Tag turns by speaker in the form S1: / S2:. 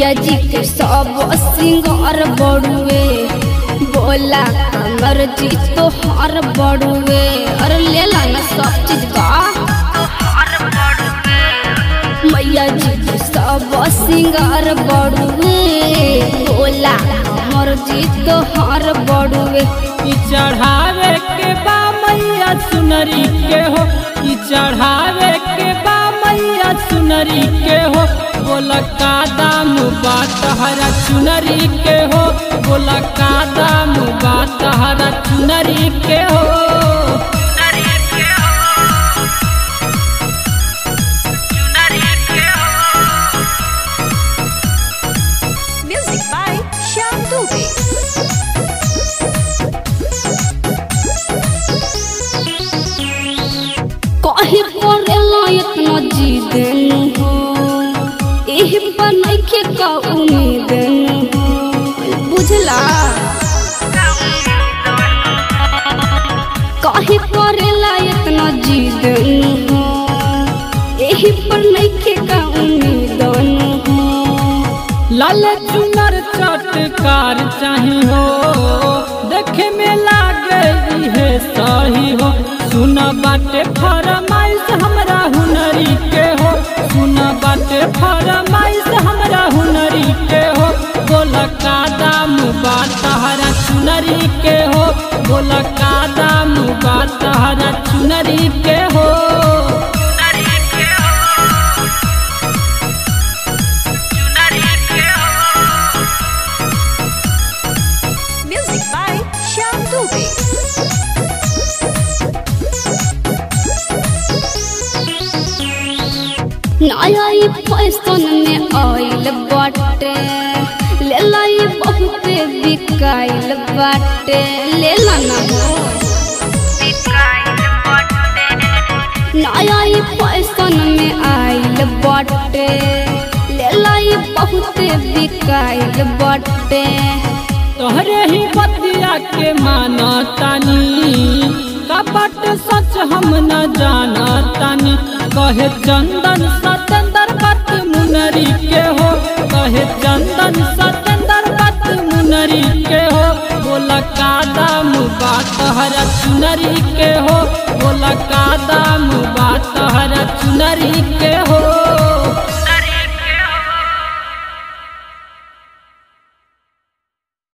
S1: मैया जी के सब सिंगार बड़ुए, बोला हमर जी तो हर बड़ुए। अरे ले ला ना सब चीज का, मैया जी के सब सिंगार बड़ुए, बोला हमर जी तो हर बड़ुए।
S2: चढ़ावे के बा मैया सुनरी के हो, चढ़ावे के बा मैया सुनरी के हो। बोला का दाम बा तहरा चुनरी के हो, बोला का दाम बा तहरा चुनरी के हो।
S3: Music by Shyam Dubey.
S1: कहीं करेला इतना जिद हो, एही पर नइखे का उम्मीद हो, बुझला। कहीं करेला इतना जिद हो, एही पर नइखे का उम्मीद हो।
S2: लाल चुनर चटकार चाही हो, देखे में लागे है सही हो। सुना बाटे फरमाइश हमरा हुनरी के हो, सुना बाटे फरमाइश हमरा हुनरी के हो। बोला का दाम बा तहरा चुनरी के हो, बोला का दाम बा तहरा चुनरी के हो।
S3: Music by Shyam Dubey.
S1: नया फैशन में आइल बाटे, ले लाई बहुते बिकाइल बाटे, ले लाना हो। नया फैशन में आइल बाटे, ले लाई बहुते बिकाइल बाटे।
S2: तोहरे ही बतिया के माना तानी, कपट सच हम न जाना तानी। कहे चंदन सतेंदर बात मुनरी के हो, कहे चंदन सतेंदर बात मुनरी के हो। बोला का दाम बा तहरा चुनरी के हो, बोला का दाम बा तहरा चुनरी के हो।